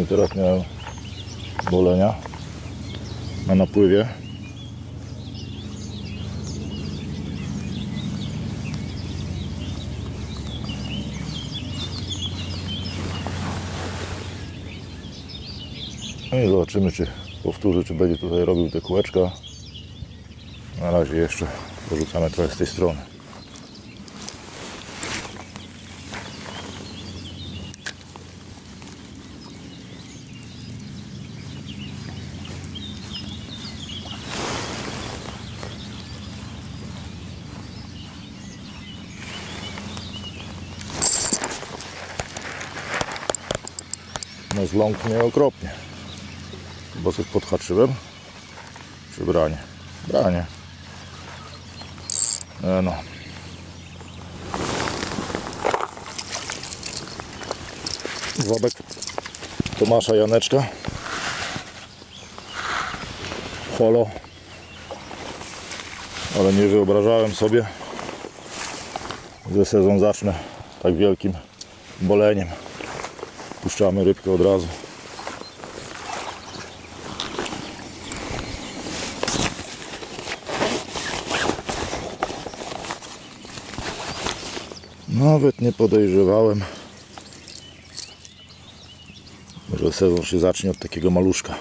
i teraz miałem bolenia na napływie. No i zobaczymy, czy powtórzy, czy będzie tutaj robił te kółeczka. Na razie jeszcze porzucamy trochę z tej strony. No zląkł mnie okropnie. Bo coś podhaczyłem. Czy branie? Branie. No. Wobek Tomasza Janeczka. Holo. Ale nie wyobrażałem sobie, że sezon zacznę tak wielkim boleniem. Puszczamy rybkę od razu. Nawet nie podejrzewałem, że sezon się zacznie od takiego maluszka.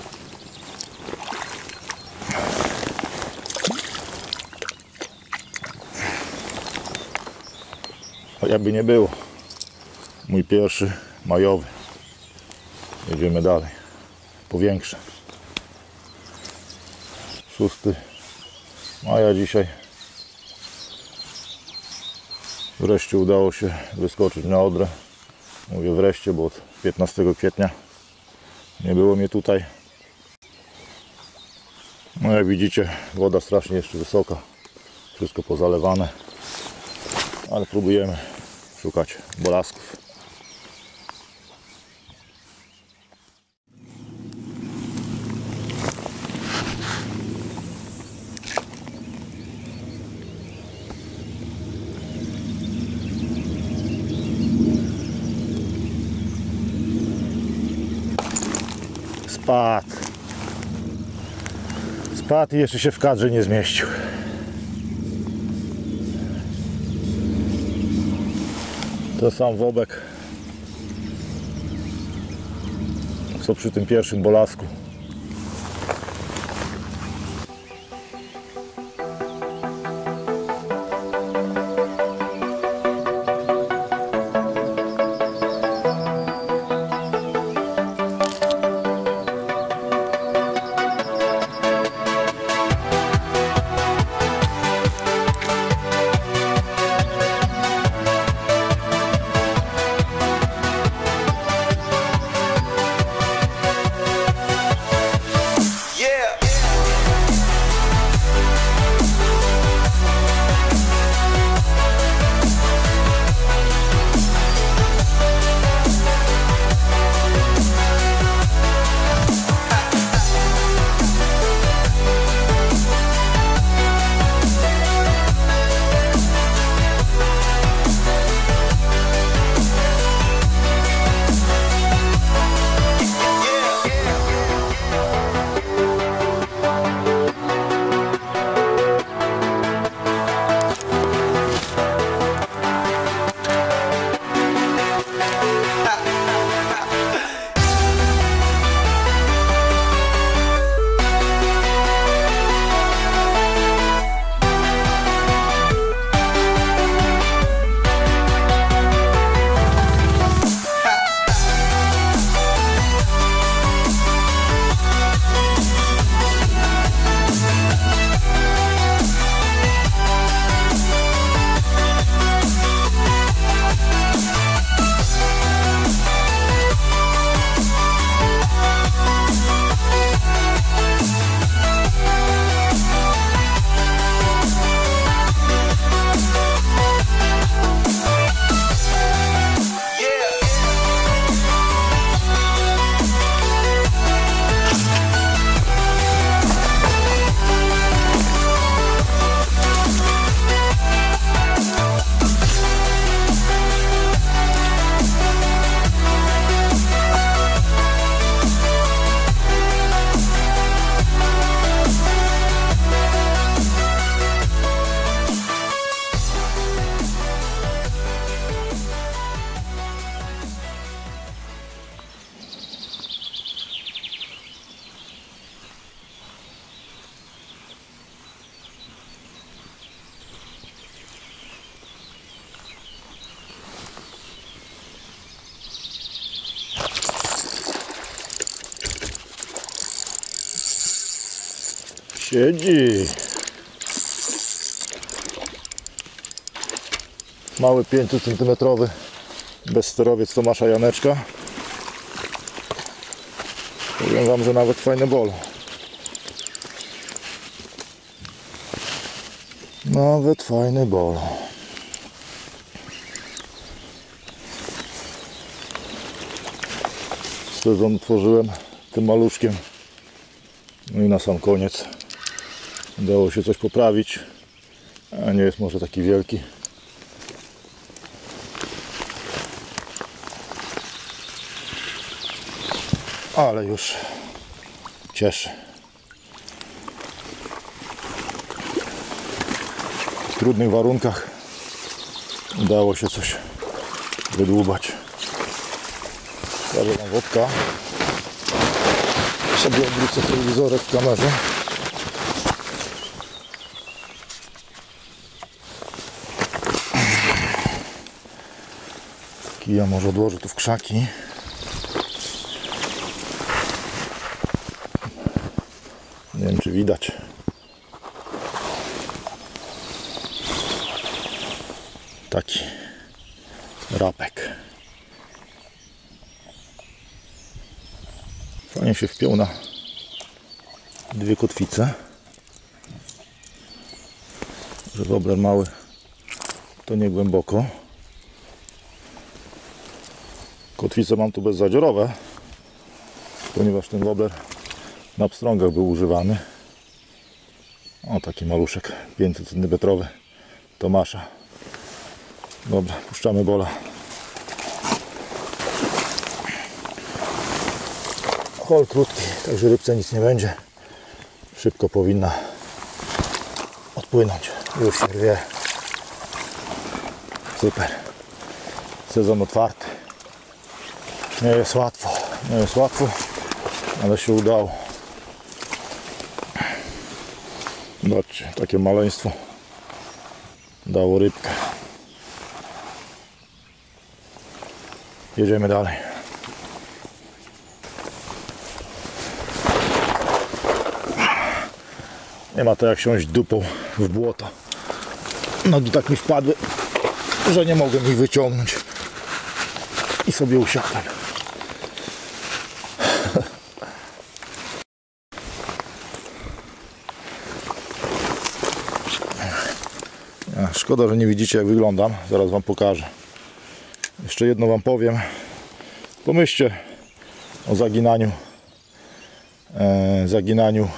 A jakby nie było, mój pierwszy majowy. Jedziemy dalej, po większe. 6 maja dzisiaj. Wreszcie udało się wyskoczyć na Odrę. Mówię wreszcie, bo od 15 kwietnia nie było mnie tutaj. No jak widzicie, woda strasznie jeszcze wysoka. Wszystko pozalewane. Ale próbujemy szukać bolasków. Spadł i jeszcze się w kadrze nie zmieścił. To sam wobek, co przy tym pierwszym bolasku. Siedzi. Mały 500 cm bezsterowiec Tomasza Janeczka. Powiem wam, że nawet fajne bolo. Nawet fajny bolo. Sezon tworzyłem tym maluszkiem. No i na sam koniec udało się coś poprawić. A nie jest może taki wielki. Ale już cieszy. W trudnych warunkach udało się coś wydłubać. Pokażę wam wodka. Sobie obrócę telewizorek w kamerze. Kija może odłożę tu w krzaki. Nie wiem, czy widać. Taki rapek. Fajnie się wpiął na dwie kotwice. Że wobler mały to nie głęboko. Kotwice mam tu bezzadziorowe, ponieważ ten wobler na pstrągach był używany. O, taki maluszek 500 cm Tomasza. Dobra, puszczamy bola. Hol krótki, także rybce nic nie będzie. Szybko powinna odpłynąć. Już się rwie. Super. Sezon otwarty. Nie jest łatwo, ale się udało. Zobaczcie, takie maleństwo dało rybkę. Jedziemy dalej. Nie ma to jak siąść dupą w błoto. Nogi tak mi wpadły, że nie mogłem ich wyciągnąć. I sobie usiadłem. Szkoda, że nie widzicie, jak wyglądam. Zaraz wam pokażę. Jeszcze jedno wam powiem. Pomyślcie o zaginaniu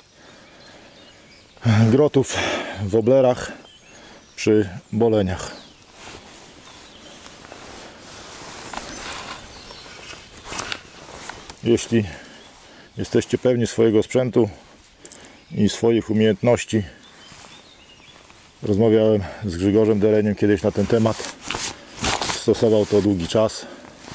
grotów w woblerach przy boleniach. Jeśli jesteście pewni swojego sprzętu i swoich umiejętności, rozmawiałem z Grzegorzem Dereniem kiedyś na ten temat. Stosował to długi czas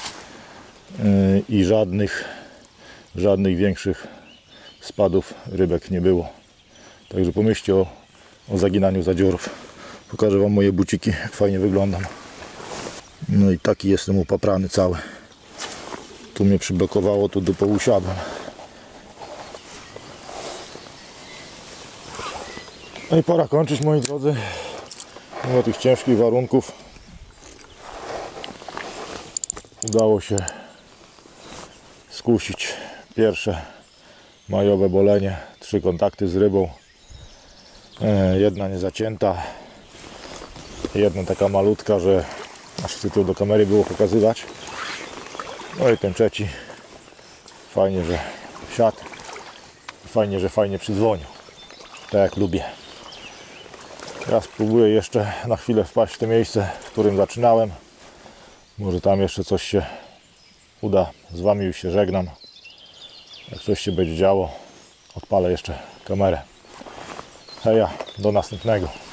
i żadnych większych spadów rybek nie było. Także pomyślcie o zaginaniu zadziorów. Pokażę wam moje buciki, jak fajnie wyglądam. No i taki jestem upaprany cały. Tu mnie przyblokowało, tu dupą usiadłem. No i pora kończyć, moi drodzy. Mimo tych ciężkich warunków udało się skusić pierwsze majowe bolenie. 3 kontakty z rybą. Jedna niezacięta, jedna taka malutka, że aż wstyd do kamery było pokazywać. No i ten trzeci fajnie, że siadł. Fajnie, że fajnie przydzwonił. Tak jak lubię. Ja spróbuję jeszcze na chwilę wpaść w to miejsce, w którym zaczynałem. Może tam jeszcze coś się uda. Z wami już się żegnam. Jak coś się będzie działo, odpalę jeszcze kamerę. Heja, do następnego.